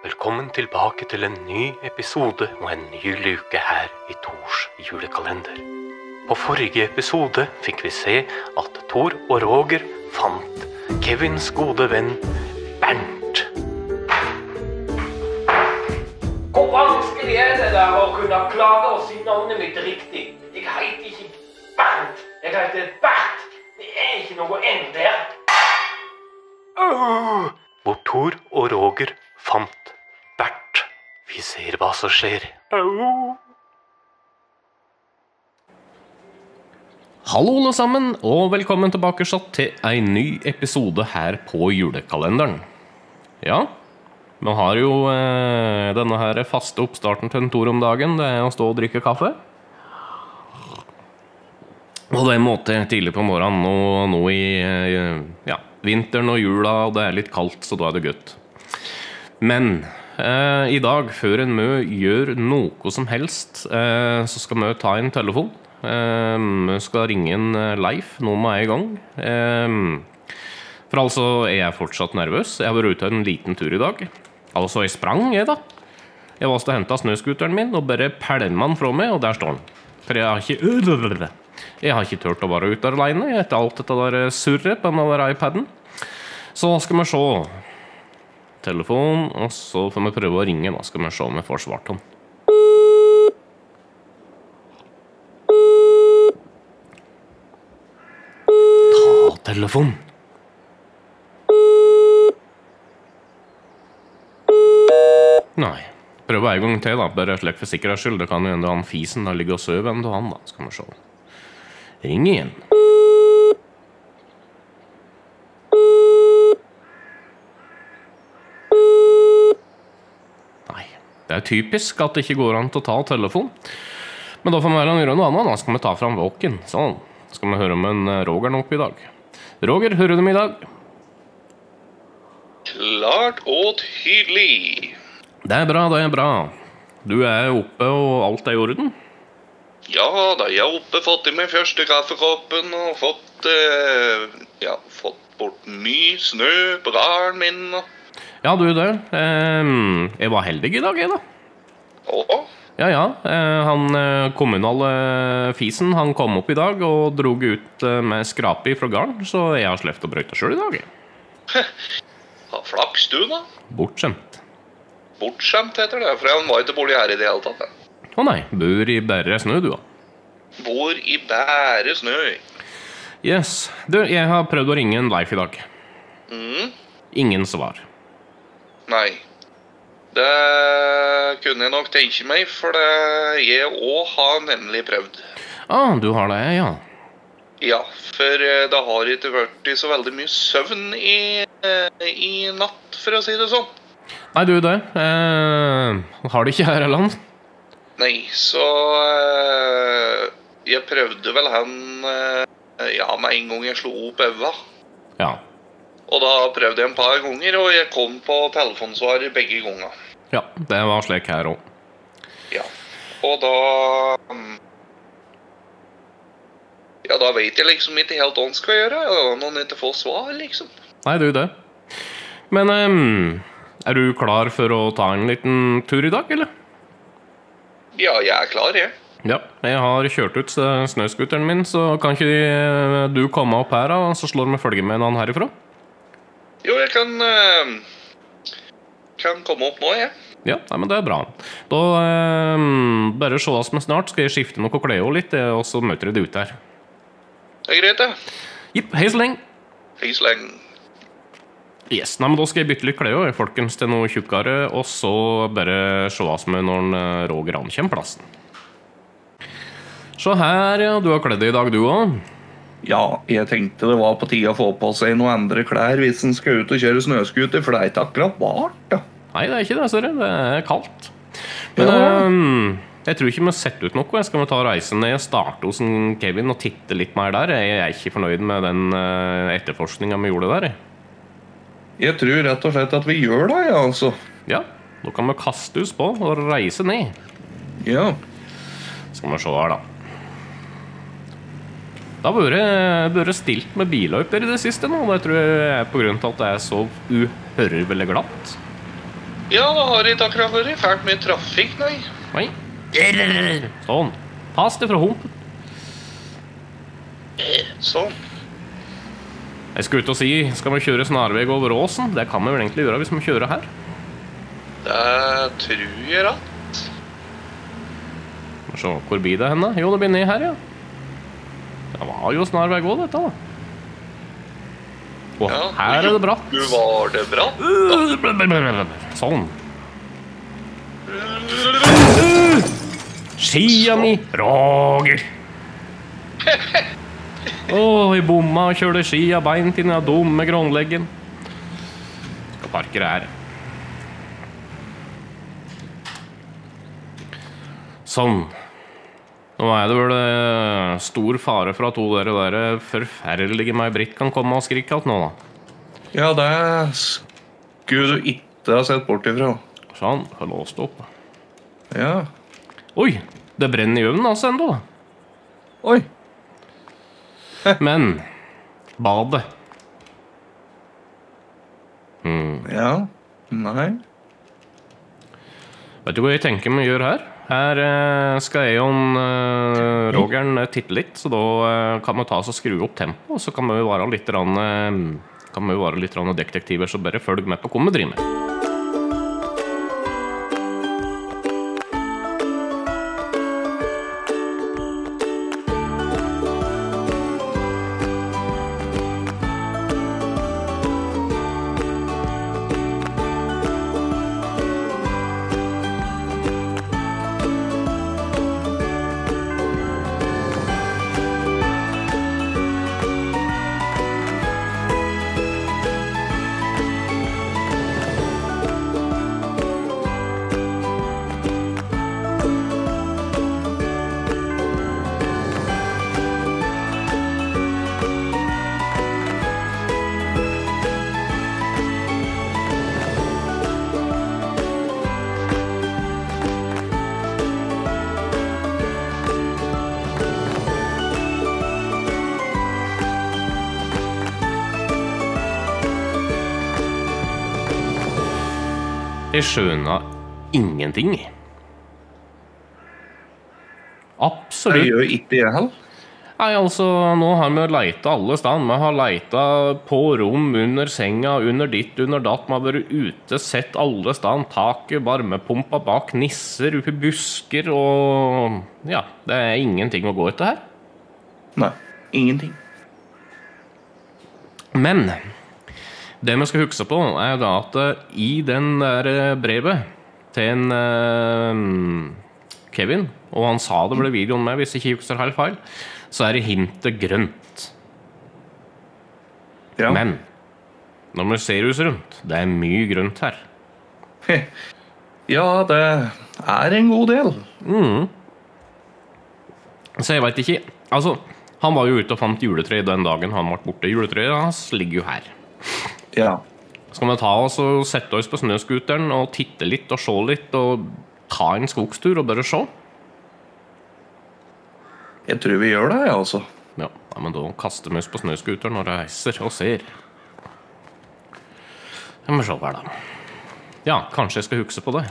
Velkommen tilbake til en ny episode og en ny luke her i Tors julekalender. På forrige episode fikk vi se at Tor og Roger fant Kevins gode venn Bernt. Hvor vanskelig det der å kunne klare å si navnet mitt riktig? Jeg heter ikke Bernt, jeg heter Bert. Det ikke noe N der. Hvor Tor og Roger fant Bert. Vi ser hva som skjer. Hallo alle sammen, og velkommen tilbake til en ny episode her på julekalenderen. Ja, vi har jo denne her faste oppstarten til en Tor om dagen. Det å stå og drikke kaffe. Og det måtte tidlig på morgenen, og nå i vinteren og jula, og det litt kaldt, så da det godt. Men i dag, før en må gjøre noe som helst, så skal vi ta en telefon. Vi skal ringe en Leif nå med en gang. For altså, jeg fortsatt nervøs. Jeg har vært ute en liten tur i dag. Altså, jeg sprang, da. Jeg var til å hente snøskuteren min, og bare pælma den fra meg, og der står den. For jeg har ikke tørt å være ute alene etter alt dette der surret på denne der iPaden. Så skal vi se telefon, og så får vi prøve å ringe. Da skal vi se om vi får svart om. Ta telefon. Nei, prøve en gang til da, bare slik for sikkerhets skyld. Det kan jo enda han fisen da ligger og søv enda han da, skal vi se. Ring igjen. Nei, det typisk at det ikke går an til å ta telefon. Men da får vi heller gjøre noe annet. Da skal vi ta fram våken. Sånn, skal vi høre om en Roger nå oppe i dag. Roger, hører du meg i dag? Klart og tydelig. Det bra, det bra. Du oppe og alt i orden? Ja, da jeg oppe, fått i meg første kaffekoppen og fått bort mye snø på gården min. Ja, du det. Jeg var heldig i dag, jeg da. Åh? Ja. Han kommunale fisen, han kom opp i dag og drog ut med skrape fra gården, så jeg har sleft å brøyte selv i dag. Ha flaks du da? Bortskjemt. Bortskjemt heter det, for han var ikke bolig her i det hele tatt. Å nei, bor i bære snø du da. Bor i bære snø. Yes, du, jeg har prøvd å ringe en Leif i dag. Ingen svar. Nei, det kunne jeg nok tenke meg, for jeg også har nemlig prøvd. Du har det, ja. Ja, for det har ikke vært så veldig mye søvn i natt, for å si det sånn. Nei, du det. Har det ikke her i land? Nei, så jeg prøvde vel han med en gang jeg slo opp øva. Ja. Og da prøvde jeg en par ganger, og jeg kom på telefonsvar begge ganger. Ja, det var slik her også. Ja, og da... Ja, da vet jeg liksom ikke helt hva han skal gjøre, når han ikke får svar, liksom. Nei, du det. Men du klar for å ta en liten tur i dag, eller? Ja, jeg klar, jeg. Ja, jeg har kjørt ut snøskuteren min, så kan ikke du komme opp her, og så slår vi følge med en annen herifra? Jo, jeg kan komme opp nå, jeg. Ja, men det bra. Da bare se oss med snart, skal jeg skifte noe klær og litt, og så møter jeg det ut her. Det greit, det. Jipp, hei så lenge. Hei så lenge. Yes, men da skal jeg bytte litt klær, folkens, til noe tjukkere, og så bare se oss med når Roger ankommer plassen. Så her, ja, du har kledd deg i dag, du også? Ja, jeg tenkte det var på tide å få på seg noen andre klær hvis en skal ut og kjøre snøskuter, for det ikke akkurat vart, da. Nei, det ikke det, ser du. Det kaldt. Men jeg tror ikke vi har sett ut noe. Jeg skal ta reisen ned, starte hos Kevin og titte litt mer der. Jeg ikke fornøyd med den etterforskningen vi gjorde der. Jeg tror rett og slett at vi gjør det, ja, altså. Ja, da kan vi kaste oss på og reise ned. Ja. Skal vi se her, da. Det har vært stilt med billøyper i det siste nå. Det tror jeg på grunn til at det så uhørvelig glatt. Ja, det har ikke akkurat vært fælt mye trafikk, nei. Oi. Sånn. Pass det fra humpen. Sånn. Jeg skal ut og si, skal vi kjøre snarveg over åsen? Det kan vi vel egentlig gjøre hvis vi kjører her. Det tror jeg da. Se, hvor blir det henne? Jo, det blir ned her, ja. Det var jo snarveg også, dette da. Og ja, her er det bratt. Du var det bratt? Sånn. Skia mi, Roger. Jeg bomma og kjørte skia beint inn i den dumme grånleggen. Skal parkere her. Sånn. Nå er det vel stor fare for at dere forferdelige May-Britt kan komme og skrike alt nå, da. Ja, det skulle du ikke ha sett bort ifra. Sånn, har låst opp. Ja. Oi, det brenner i øvnen altså enda. Oi. Men, badet. Ja, nei. Vet du hva jeg tenker vi gjør her? Her skal jeg og Rogeren titte litt, så da kan vi ta oss og skru opp tempo, og så kan vi jo være litt detektiver, så bare følg med på hva vi driver med. Jeg skjønner ingenting. Absolutt. Jeg gjør ikke det heller. Nei, altså, nå har vi leita alle steder. Vi har leita på rom, under senga, under ditt, under datt. Vi har vært ute, sett alle steder. Taket, varmepumpa bak, nisser, oppi busker, og ja, det er ingenting å gå etter her. Nei, ingenting. Men det vi skal huske på er da at i den der brevet til en Kevin, og han sa det ble videoen med hvis jeg ikke husker helt feil, så er det hintet grønt. Ja. Men når vi ser oss rundt, det er mye grønt her. Ja, det er en god del. Så jeg vet ikke, altså, han var jo ute og fant juletre den dagen han ble borte. Juletreet hans ligger jo her. Ja. Skal vi ta oss og sette oss på snøskuteren og titte litt og se litt og ta en skogstur og bare se? Jeg tror vi gjør det, altså. Ja, men da kaster vi oss på snøskuteren og reiser og ser. Jeg må se hver da. Ja, kanskje jeg skal huske på det.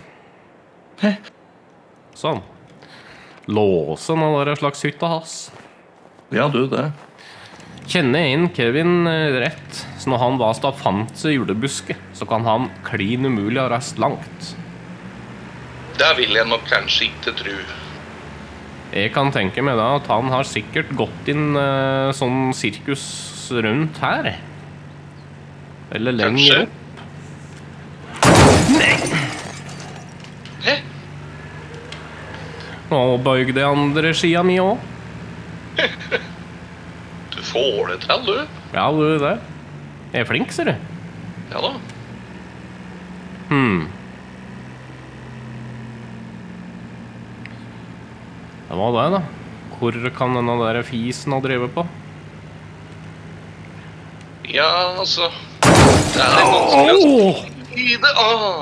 Sånn. Låsen av der slags hytta hans. Ja, du, det. Kjenner jeg inn Kevin rett, så når han var fant seg julebuske, så kan han klin umulig ha reist langt. Det vil jeg nok kanskje ikke tro. Jeg kan tenke meg da at han har sikkert gått inn sånn sirkus rundt her. Eller lenger opp. Nei! Hæ? Nå bøyg det andre skia mi også. Du får det til, du. Ja, du det. Jeg er flink, ser du. Ja da. Det var det da. Hvor kan denne der fisen ha drevet på? Ja, altså. Det er vanskelig å si det.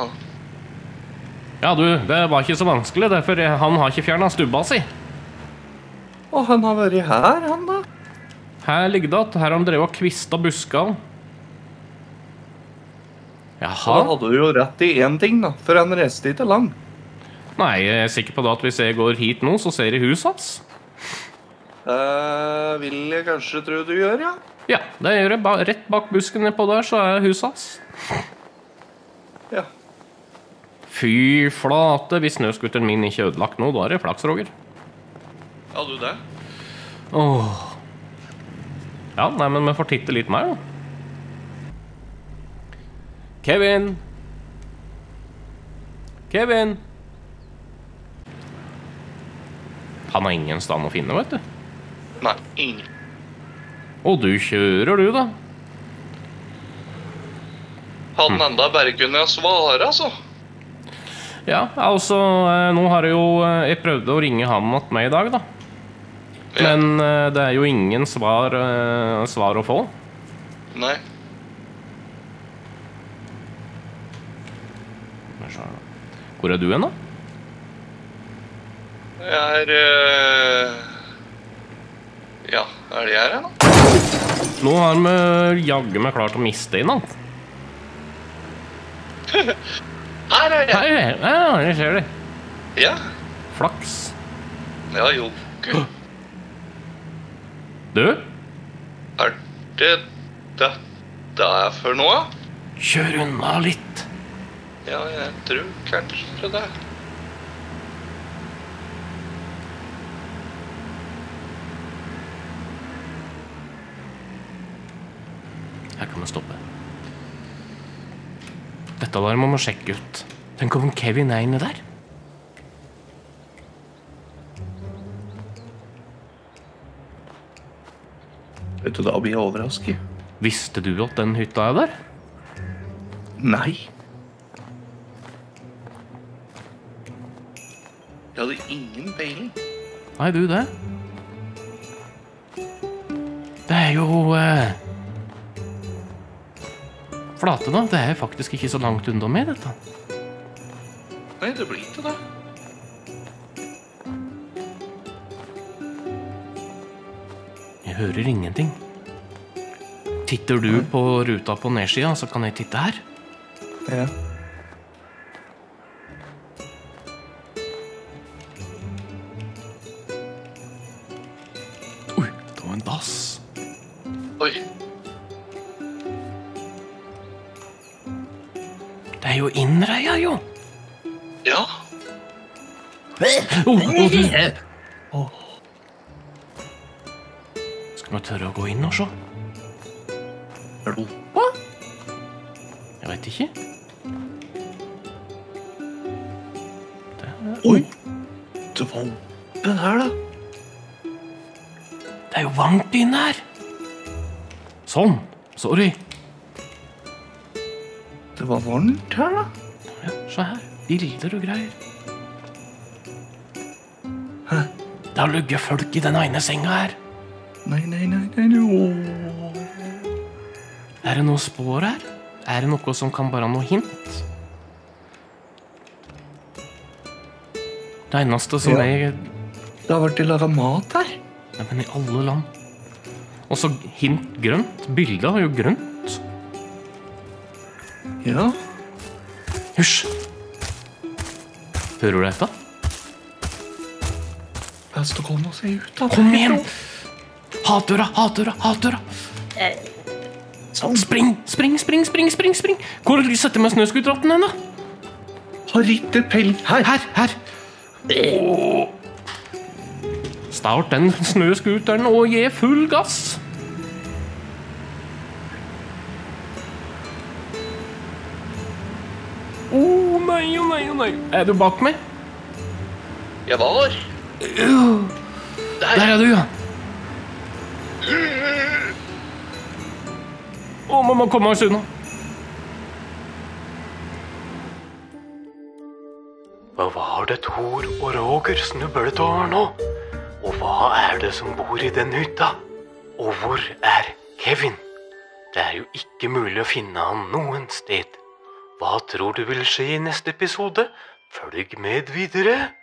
Ja, du, det var ikke så vanskelig, derfor han har ikke fjernet stubba si. Han har vært her, han da. Her ligger det at her har han drevet og kvistet buska. Jaha. Da hadde du jo rett i en ting da, for han reiste ikke lang. Nei, jeg er sikker på det at hvis jeg går hit nå, så ser jeg huset hans. Vil jeg kanskje tro du gjør, ja. Ja, det gjør jeg. Rett bak busken nedpå der, så er huset hans. Ja. Fy flate, hvis snøskuteren min ikke er ødelagt nå, da er det flaks, Roger. Ja, du det? Åh. Ja, nei, men vi får titte litt mer, da. Kevin! Kevin! Han har ingen stand å finne, vet du. Nei, ingen. Og du kjører, du, da? Han enda bare kunne svare, altså. Ja, altså, nå har jeg prøvd å ringe han mot meg i dag, da. Ja. Men det er jo ingen svar å få. Nei. Hvor er du hen, da? Jeg er... Ja, er det jeg her, da? Nå har vi jaggu meg klart å miste inn, han. Her er jeg! Ja, jeg ser det. Ja. Flaks. Ja, jo. Du? Er det dette er for noe? Kjør unna litt. Ja, jeg tror kanskje det. Her kan vi stoppe. Dette der må vi sjekke ut. Tenk om Kevin er inne der. Vet du, da blir jeg overrasket. Visste du at den hytta er der? Nei. Jeg hadde ingen peiling. Nei, du det. Det er jo Flate da, det er faktisk ikke så langt unna med dette. Nei, det blir ikke det. Jeg hører ingenting. Titter du på ruta på nedsida, så kan jeg titte her. Ja. Oi, det var en dass. Oi. Det er jo innreia, jo. Ja. Skal vi tørre å gå inn og se? Ropa? Jeg vet ikke. Oi! Det var oppe her, da. Det er jo varmt inne her. Sånn, sorry. Det var varmt her, da. Ja, se her, bilder og greier. Hæ? Det har ligget folk i den ene senga her. Nei. Åh. Er det noe spår her? Er det noe som kan bare noe hint? Det eneste som Ja. er... Det har vært laget mat her. Nei, men i alle land. Og så hint grønt. Bildet er jo grønt. Ja. Hysj! Hører du dette? Best å komme og se ut da. Kom igjen! Hatdøra! Sånn. Spring! Hvor setter vi snøskuterratten hen, da? Har ikke peiling. Her! Start den snøskuteren og gi full gass. Nei. Er du bak meg? Jeg var. Der er du, ja. Å, må komme oss unna. Hva var det Thor og Roger snublet over nå? Og hva er det som bor i den hytta? Og hvor er Kevin? Det er jo ikke mulig å finne han noen sted. Hva tror du vil skje i neste episode? Følg med videre.